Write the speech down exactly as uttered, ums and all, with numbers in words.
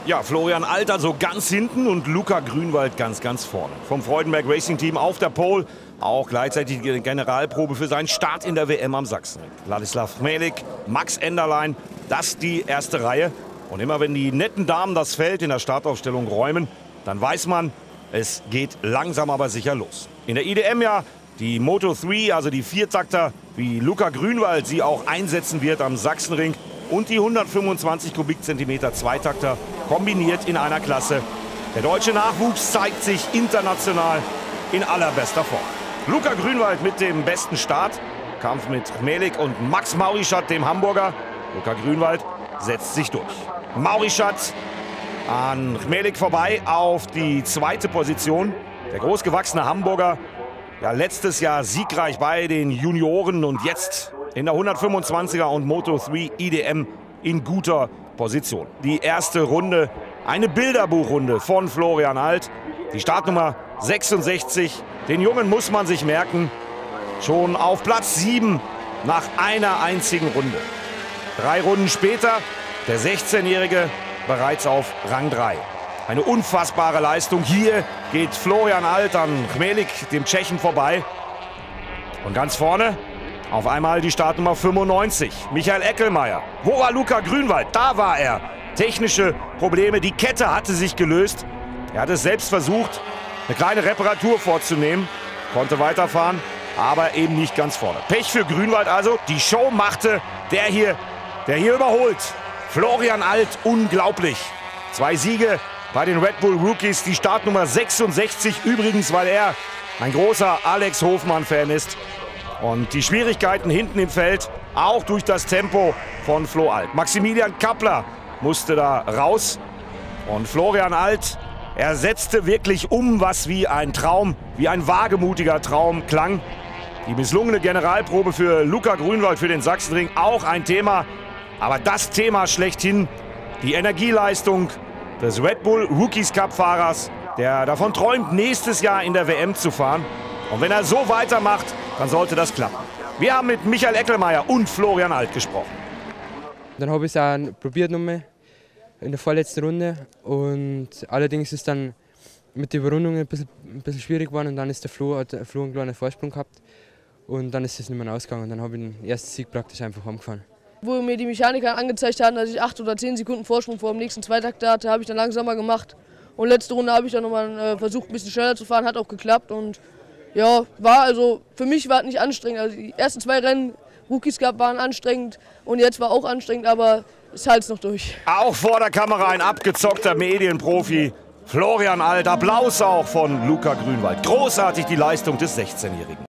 Ja, Florian Alt also ganz hinten und Luca Grünwald ganz, ganz vorne. Vom Freudenberg Racing Team auf der Pole. Auch gleichzeitig die Generalprobe für seinen Start in der W M am Sachsenring. Ladislav Chmelik, Max Enderlein, das die erste Reihe. Und immer wenn die netten Damen das Feld in der Startaufstellung räumen, dann weiß man, es geht langsam aber sicher los. In der I D M ja die Moto drei, also die Viertakter, wie Luca Grünwald sie auch einsetzen wird am Sachsenring. Und die hundertfünfundzwanzig Kubikzentimeter Zweitakter kombiniert in einer Klasse. Der deutsche Nachwuchs zeigt sich international in allerbester Form. Luca Grünwald mit dem besten Start. Kampf mit Chmelik und Max Maurischat, dem Hamburger. Luca Grünwald setzt sich durch. Maurischat an Chmelik vorbei auf die zweite Position. Der großgewachsene Hamburger, ja, letztes Jahr siegreich bei den Junioren und jetzt in der hundertfünfundzwanziger und Moto drei I D M in guter Position. Die erste Runde, eine Bilderbuchrunde von Florian Alt. Die Startnummer sechsundsechzig. Den Jungen muss man sich merken. Schon auf Platz sieben nach einer einzigen Runde. Drei Runden später der sechzehnjährige bereits auf Rang drei. Eine unfassbare Leistung. Hier geht Florian Alt an Chmelik, dem Tschechen, vorbei. Und ganz vorne auf einmal die Startnummer fünfundneunzig, Michael Eckelmeier. Wo war Luca Grünwald? Da war er. Technische Probleme, die Kette hatte sich gelöst. Er hat es selbst versucht, eine kleine Reparatur vorzunehmen. Konnte weiterfahren, aber eben nicht ganz vorne. Pech für Grünwald also. Die Show machte der hier, der hier überholt. Florian Alt, unglaublich. Zwei Siege bei den Red Bull Rookies. Die Startnummer sechsundsechzig übrigens, weil er ein großer Alex Hofmann-Fan ist. Und die Schwierigkeiten hinten im Feld, auch durch das Tempo von Flo Alt. Maximilian Kappler musste da raus. Und Florian Alt, er setzte wirklich um, was wie ein Traum, wie ein wagemutiger Traum klang. Die misslungene Generalprobe für Luca Grünwald für den Sachsenring, auch ein Thema. Aber das Thema schlechthin, die Energieleistung des Red Bull Rookies Cup Fahrers, der davon träumt, nächstes Jahr in der W M zu fahren. Und wenn er so weitermacht, dann sollte das klappen. Wir haben mit Michael Eckelmeier und Florian Alt gesprochen. Dann habe ich es auch probiert nochmal in der vorletzten Runde. Und allerdings ist dann mit der Überrundung ein bisschen, ein bisschen schwierig geworden. Und dann ist der Flo, hat der Flo einen kleinen Vorsprung gehabt. Und dann ist es nicht mehr ausgegangen. Und dann habe ich den ersten Sieg praktisch einfach heimgefahren. Wo mir die Mechaniker angezeigt haben, dass ich acht oder zehn Sekunden Vorsprung vor dem nächsten Zweitakter hatte, habe ich dann langsamer gemacht. Und letzte Runde habe ich dann nochmal äh, versucht, ein bisschen schneller zu fahren, hat auch geklappt. Und ja, war also, für mich war es nicht anstrengend. Also die ersten zwei Rennen, Rookies Cup, waren anstrengend und jetzt war auch anstrengend, aber es hält noch durch. Auch vor der Kamera ein abgezockter Medienprofi, Florian Alt. Applaus auch von Luca Grünwald. Großartig die Leistung des sechzehnjährigen.